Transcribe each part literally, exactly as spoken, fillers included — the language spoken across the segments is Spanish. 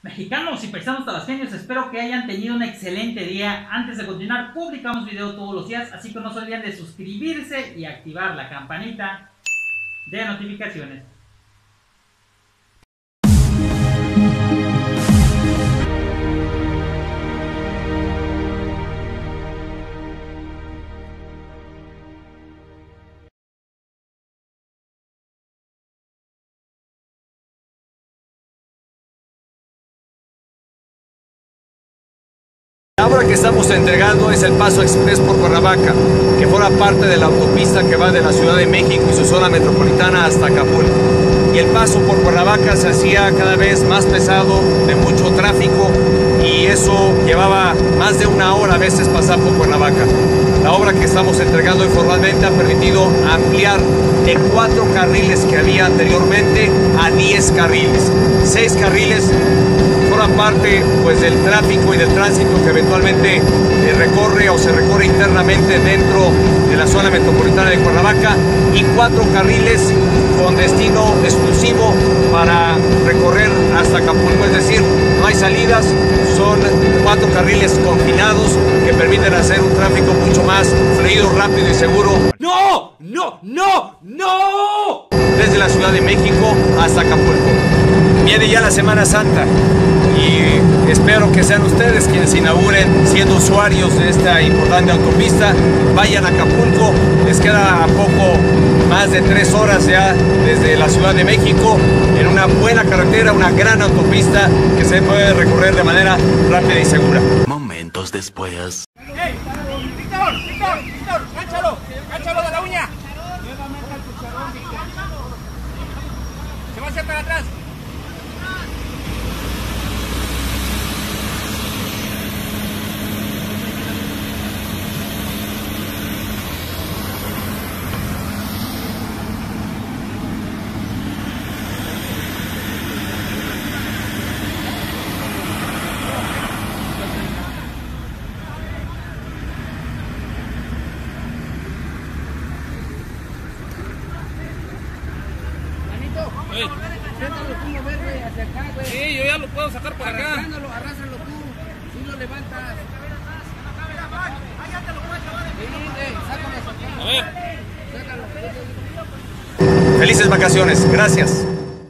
Mexicanos y paisanos tabasqueños, espero que hayan tenido un excelente día. Antes de continuar, publicamos video todos los días, así que no se olviden de suscribirse y activar la campanita de notificaciones. La obra que estamos entregando es el Paso Express por Cuernavaca, que forma parte de la autopista que va de la Ciudad de México y su zona metropolitana hasta Acapulco. Y el paso por Cuernavaca se hacía cada vez más pesado, de mucho tráfico, y eso llevaba más de una hora a veces pasar por Cuernavaca. La obra que estamos entregando informalmente ha permitido ampliar de cuatro carriles que había anteriormente a diez carriles. Seis carriles forman parte pues, del tráfico y del tránsito que eventualmente eh, recorre o se recorre internamente dentro de la zona metropolitana de Cuernavaca, y cuatro carriles con destino exclusivo para recorrer hasta Acapulco, es decir, no hay salidas, son cuatro carriles confinados que permiten hacer un tráfico mucho más fluido, rápido y seguro. ¡No! ¡No! ¡No! ¡No! Desde la Ciudad de México hasta Acapulco. Viene ya la Semana Santa y espero que sean ustedes quienes inauguren, siendo usuarios de esta importante autopista. Vayan a Acapulco, les queda a poco más de tres horas ya desde la Ciudad de México, en una buena carretera, una gran autopista que se puede recorrer de manera rápida y segura. Momentos después. ¡Ey! ¡Víctor! ¡Víctor! ¡Víctor! ¡Gánchalo! ¡Gánchalo de la uña! Se va a hacer para atrás. Hey. Inténtalo tú mover, güey, hacia acá, güey. Sí, yo ya lo puedo sacar por acá. Arrastrándolo, arrástralo tú. Si lo levantas. Sí, güey, sácalo hacia acá. A ver. Sácalo. Felices vacaciones, gracias.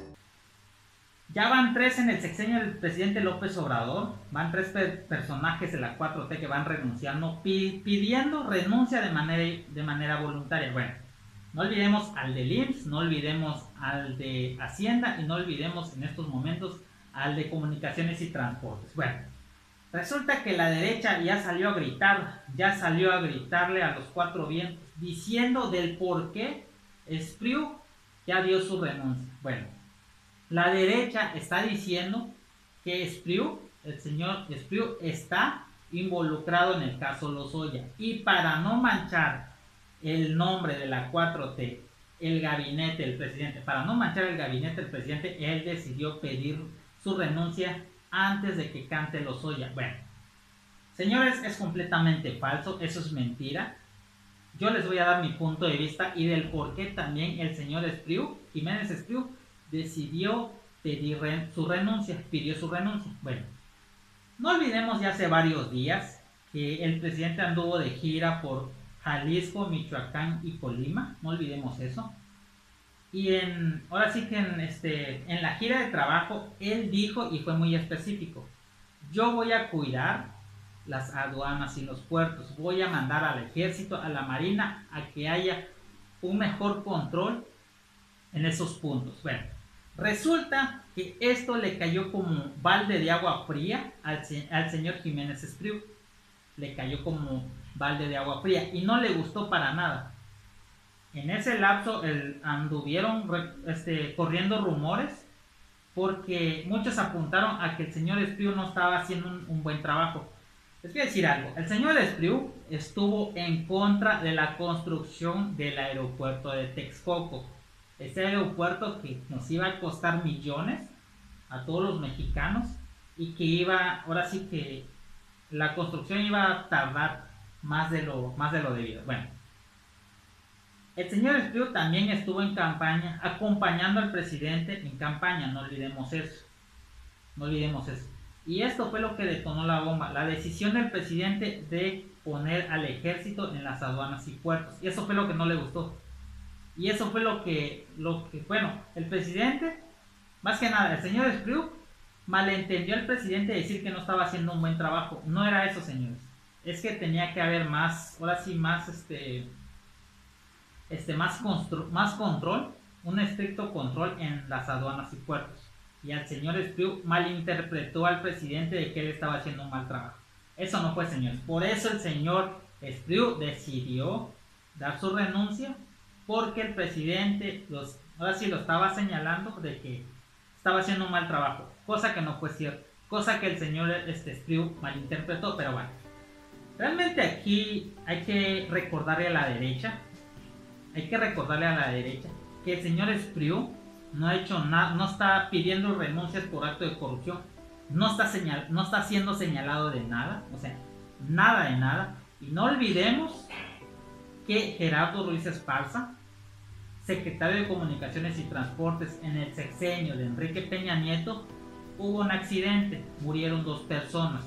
Ya van tres en el sexenio del presidente López Obrador, van tres per personajes de la cuatro T que van renunciando, pi pidiendo renuncia de manera, de manera voluntaria. Bueno, no olvidemos al del I M S S, no olvidemos al de Hacienda y no olvidemos en estos momentos al de Comunicaciones y Transportes. Bueno, resulta que la derecha ya salió a gritar, ya salió a gritarle a los cuatro vientos, diciendo del por qué Espriu ya dio su renuncia. Bueno, la derecha está diciendo que Espriu, el señor Espriu, está involucrado en el caso Lozoya, y para no manchar el nombre de la cuatro T, el gabinete del presidente, para no manchar el gabinete del presidente, él decidió pedir su renuncia antes de que cante Lozoya. Bueno, señores, es completamente falso, eso es mentira. Yo les voy a dar mi punto de vista y del por qué también el señor Espriu, Jiménez Espriu, decidió pedir re su renuncia, pidió su renuncia. Bueno, no olvidemos ya hace varios días que el presidente anduvo de gira por Jalisco, Michoacán y Colima, no olvidemos eso. Y en, ahora sí que en, este, en la gira de trabajo, él dijo y fue muy específico: yo voy a cuidar las aduanas y los puertos, voy a mandar al ejército, a la marina, a que haya un mejor control en esos puntos. Bueno, resulta que esto le cayó como balde de agua fría al, al señor Jiménez Espriu. Le cayó como balde de agua fría y no le gustó para nada. En ese lapso el, anduvieron este, corriendo rumores, porque muchos apuntaron a que el señor Espriu no estaba haciendo un, un buen trabajo. Les voy a decir algo: el señor Espriu estuvo en contra de la construcción del aeropuerto de Texcoco, ese aeropuerto que nos iba a costar millones a todos los mexicanos y que iba, ahora sí que la construcción iba a tardar más de lo, más de lo debido. Bueno, el señor Espriu también estuvo en campaña, acompañando al presidente en campaña, no olvidemos eso. No olvidemos eso. Y esto fue lo que detonó la bomba, la decisión del presidente de poner al ejército en las aduanas y puertos. Y eso fue lo que no le gustó. Y eso fue lo que, lo que bueno, el presidente, más que nada, el señor Espriu malentendió al presidente decir que no estaba haciendo un buen trabajo. No era eso, señores. Es que tenía que haber más, ahora sí, más este, este, más, constru, más control, un estricto control en las aduanas y puertos. Y al señor Espriu malinterpretó al presidente de que él estaba haciendo un mal trabajo. Eso no fue, señores. Por eso el señor Espriu decidió dar su renuncia, porque el presidente los, ahora sí lo estaba señalando de que estaba haciendo un mal trabajo, cosa que no fue cierto, cosa que el señor este, Espriu malinterpretó. Pero bueno, realmente aquí hay que recordarle a la derecha, hay que recordarle a la derecha que el señor Espriu no ha hecho nada, no está pidiendo renuncias por acto de corrupción, no está, señal, no está siendo señalado de nada, o sea, nada de nada. Y no olvidemos que Gerardo Ruiz Esparza, secretario de Comunicaciones y Transportes en el sexenio de Enrique Peña Nieto, hubo un accidente, murieron dos personas.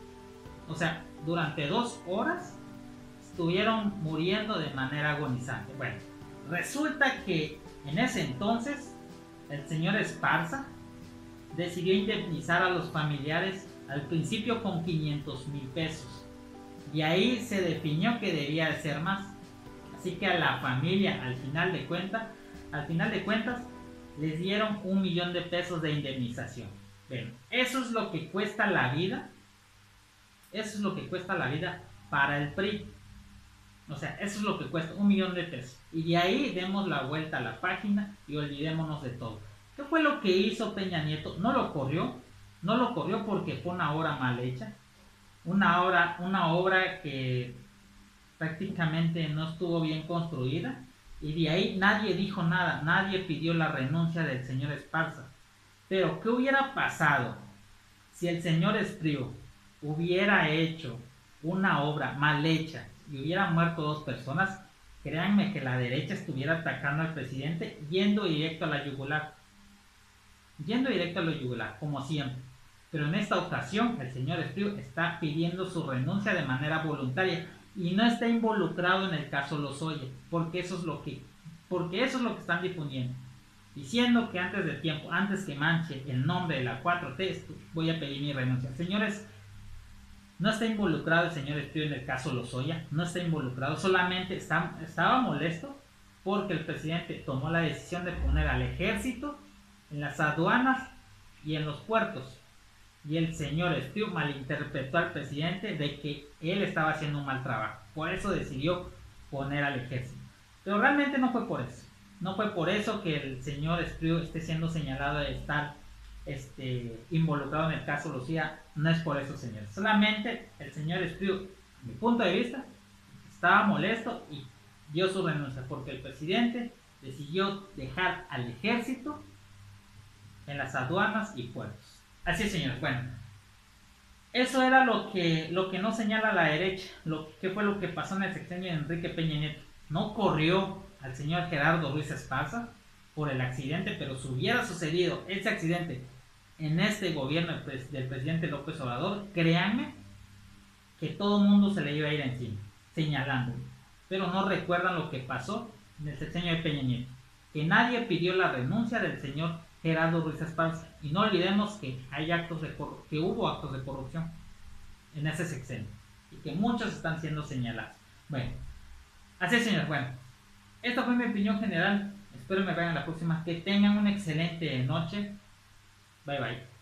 O sea, durante dos horas estuvieron muriendo de manera agonizante. Bueno, resulta que en ese entonces el señor Esparza decidió indemnizar a los familiares al principio con quinientos mil pesos. Y ahí se definió que debía de ser más. Así que a la familia, al final de cuentas, al final de cuentas, les dieron un millón de pesos de indemnización. Bueno, eso es lo que cuesta la vida. Eso es lo que cuesta la vida para el P R I. O sea, eso es lo que cuesta, un millón de pesos. Y de ahí demos la vuelta a la página y olvidémonos de todo. ¿Qué fue lo que hizo Peña Nieto? No lo corrió. No lo corrió porque fue una obra mal hecha. Una obra, una obra que prácticamente no estuvo bien construida, y de ahí nadie dijo nada, nadie pidió la renuncia del señor Esparza. Pero ¿qué hubiera pasado si el señor Espriu hubiera hecho una obra mal hecha y hubiera muerto dos personas? Créanme que la derecha estuviera atacando al presidente yendo directo a la yugular, yendo directo a la yugular, como siempre. Pero en esta ocasión el señor Espriu está pidiendo su renuncia de manera voluntaria y no está involucrado en el caso Lozoya, porque eso es lo que, porque eso es lo que están difundiendo, diciendo que antes de tiempo, antes que manche el nombre de la cuatro T, voy a pedir mi renuncia. Señores, no está involucrado el señor Espriu en el caso Lozoya, no está involucrado, solamente está, estaba molesto porque el presidente tomó la decisión de poner al ejército en las aduanas y en los puertos. Y el señor Espriu malinterpretó al presidente de que él estaba haciendo un mal trabajo. Por eso decidió poner al ejército. Pero realmente no fue por eso. No fue por eso que el señor Espriu esté siendo señalado de estar este, involucrado en el caso Lucía. No es por eso, señores. Solamente el señor Espriu, a mi punto de vista, estaba molesto y dio su renuncia. Porque el presidente decidió dejar al ejército en las aduanas y puertos. Así es, señores. Bueno, eso era lo que, lo que no señala la derecha. Lo, ¿Qué fue lo que pasó en el sexenio de Enrique Peña Nieto? No corrió al señor Gerardo Ruiz Esparza por el accidente, pero si hubiera sucedido ese accidente en este gobierno del presidente López Obrador, créanme que todo el mundo se le iba a ir encima, señalándolo. Pero no recuerdan lo que pasó en el sexenio de Peña Nieto, que nadie pidió la renuncia del señor Gerardo Ruiz Esparza. Y no olvidemos que hay actos de que hubo actos de corrupción en ese sexenio y que muchos están siendo señalados. Bueno, así es, señores. Bueno, esta fue mi opinión general. Espero me vean la próxima. Que tengan una excelente noche. Bye bye.